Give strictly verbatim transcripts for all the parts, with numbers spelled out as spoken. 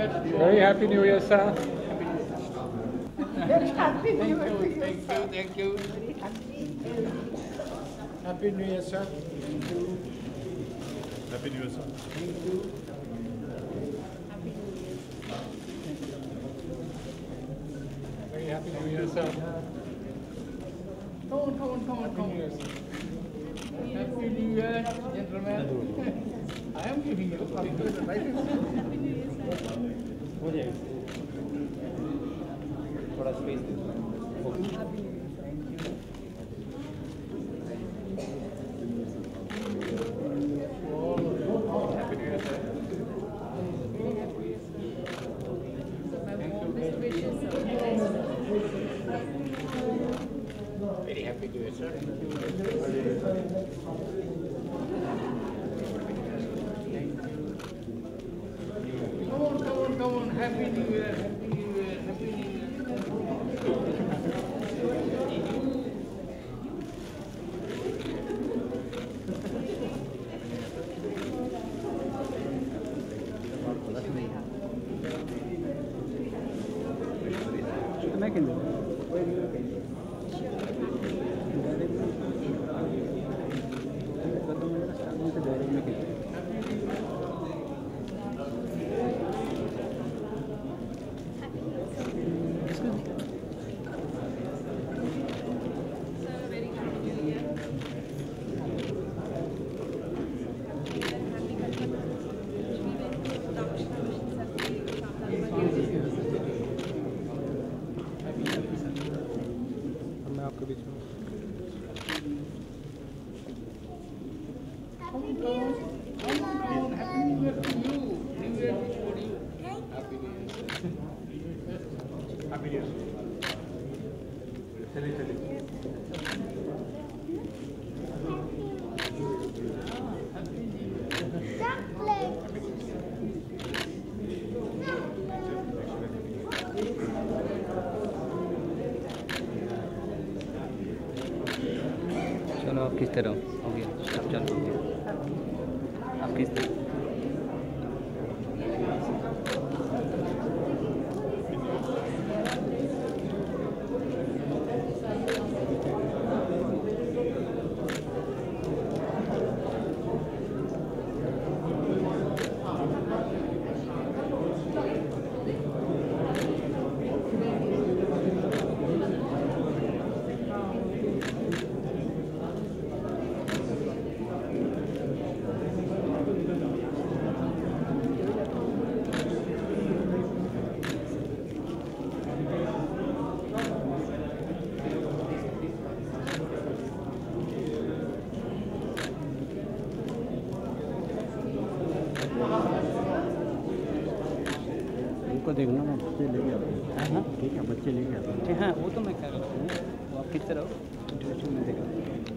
Very happy New Year, sir. Happy New Year. Thank you, thank you. Happy New Year, sir. Thank you. Happy New Year, sir. Thank you. Very happy New Year, sir. Come on, come on, come on, come on. Happy New Year, gentlemen. I am giving you a Happy New Year, sir. थोड़ा space दे Very happy to you, sir. Come on, come on, come on. Happy New Year, Happy New Year, Happy New Year. मैं क्या करूँ मैं आपके बीच में Come on, come on. Come on, come on. Happy New Year to you. New Year is for you. Happy New Year. Happy New Year. चलिए चलिए चलो आप किस तरह हो गया स्टार्ट चालू हो गया आप किस तरह उनको देखना मैं बच्चे लेके आते हैं हाँ ठीक है बच्चे लेके आते हैं हाँ वो तो मैं कह रहा हूँ वो आप किस तरह हो इंटरेस्टिंग में देखा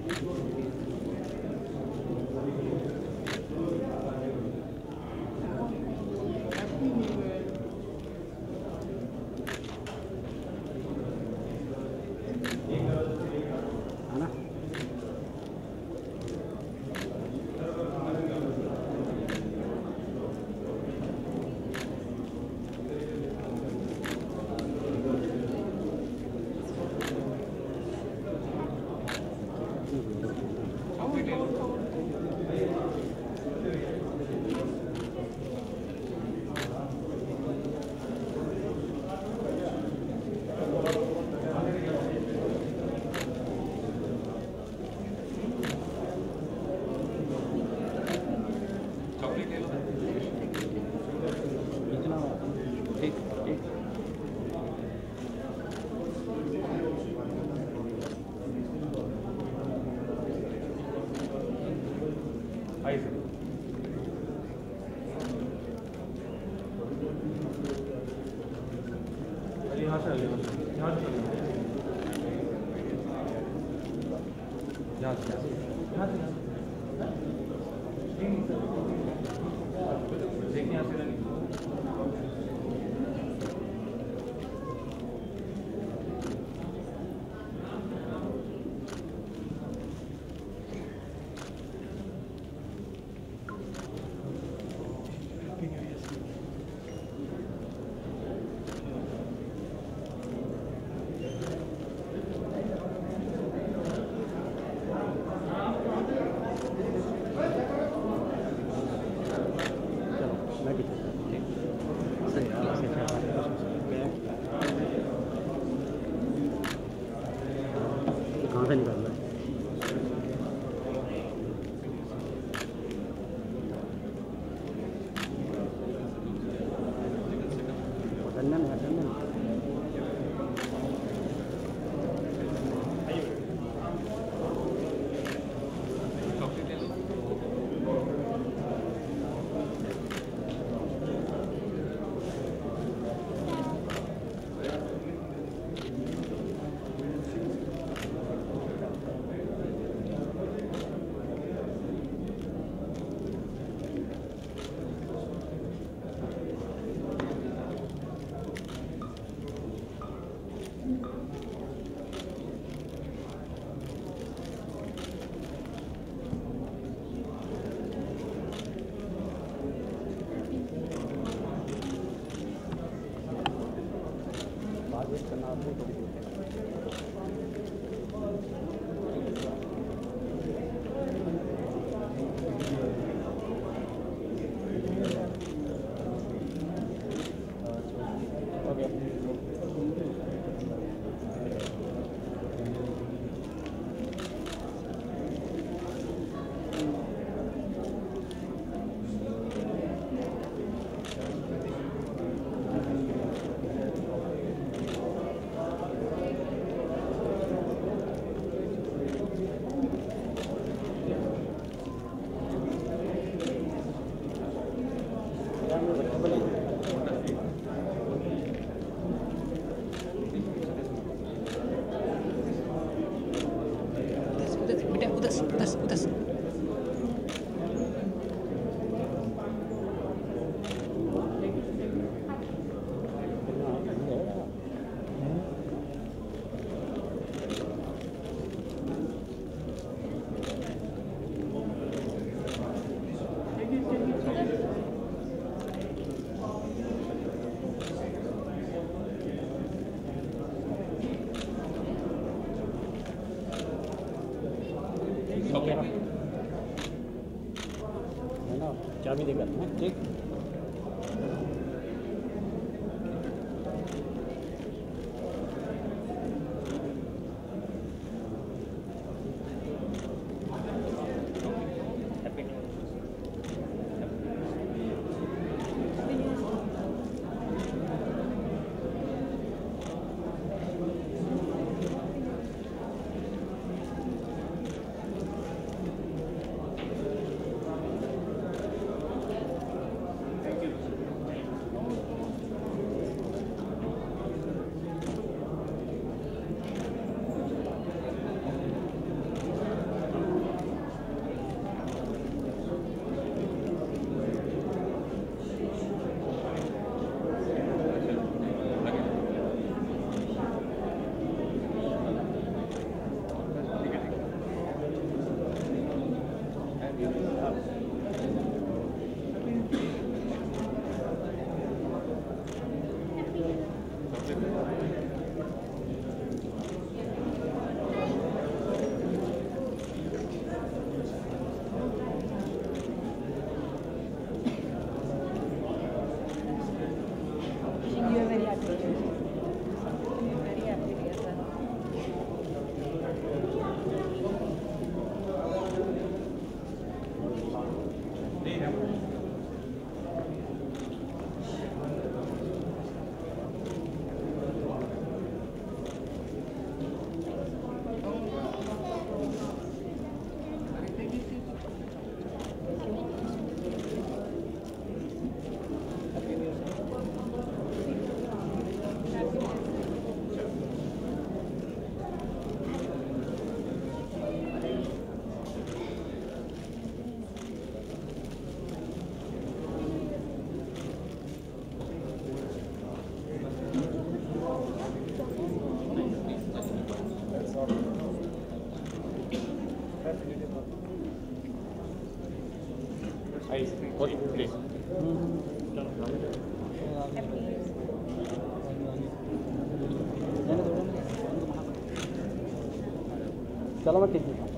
है ना ठीक ठीक आइए सर अली यहाँ से अली यहाँ से यहाँ से यहाँ से यहाँ से देखिए यहाँ से से उधर से उधर से है ना चाबी देकर ना ठीक You are very happy. You are very happy, dear sir. Ice. Okay, please. चलो मैं टिक देता हूँ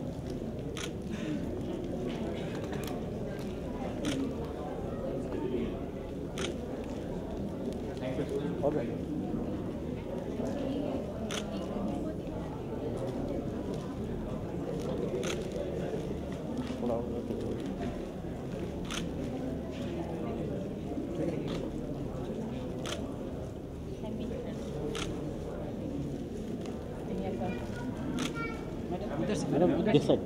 ओके थोड़ा और टिक दो। उधर से मैडम उधर साइड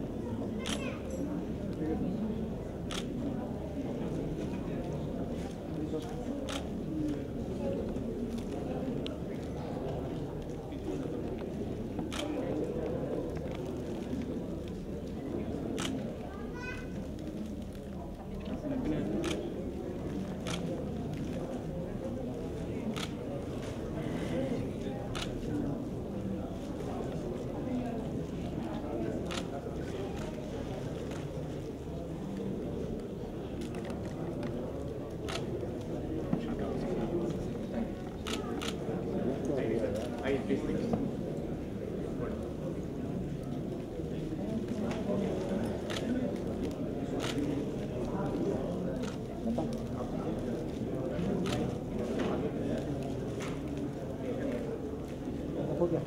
Ice, please, please. हो गया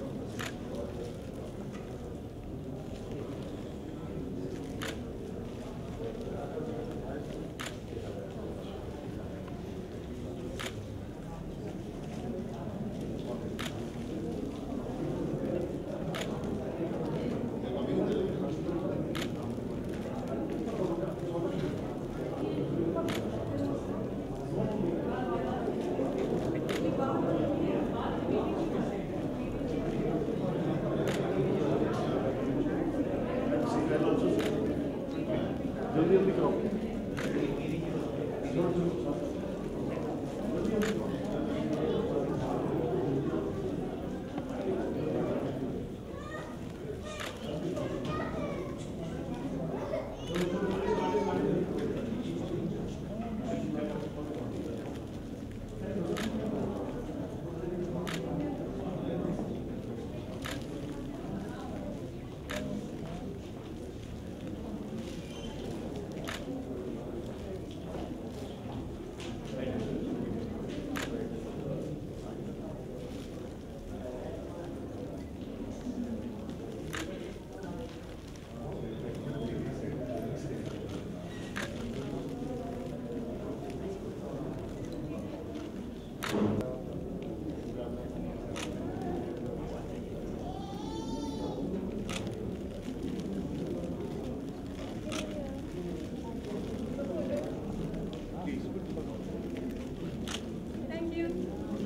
Thank you.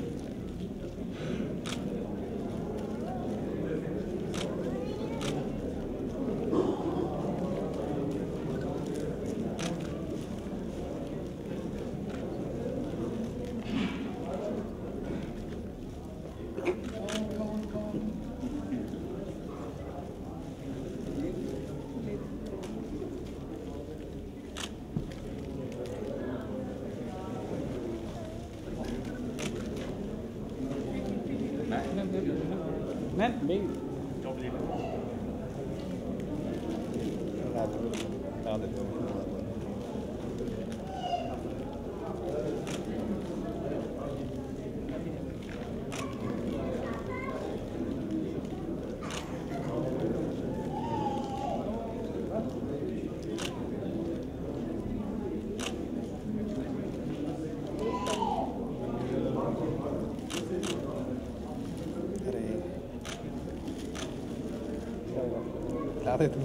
मैम नहीं Ada itu.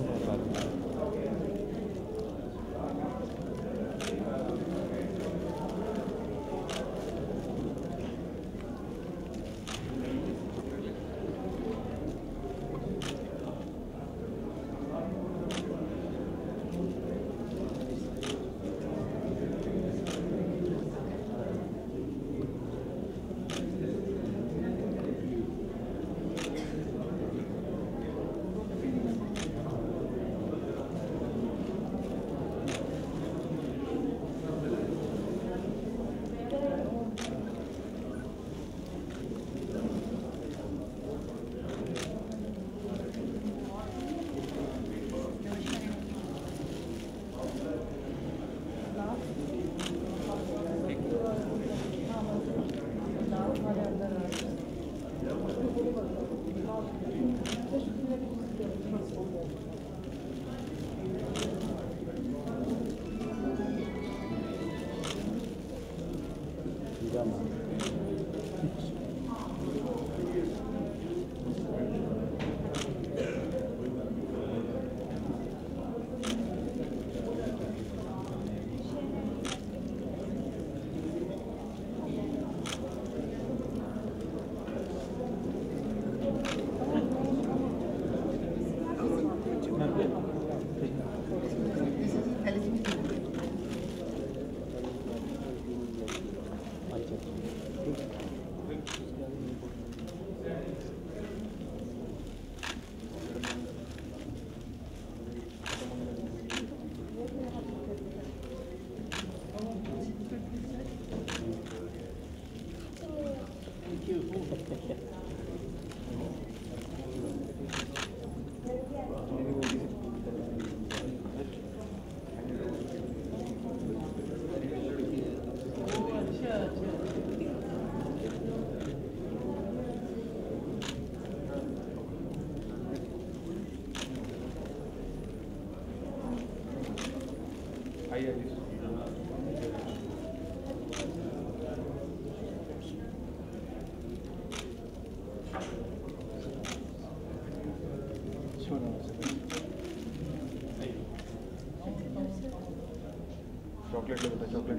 चॉकलेट ले बेटा चॉकलेट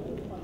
हाँ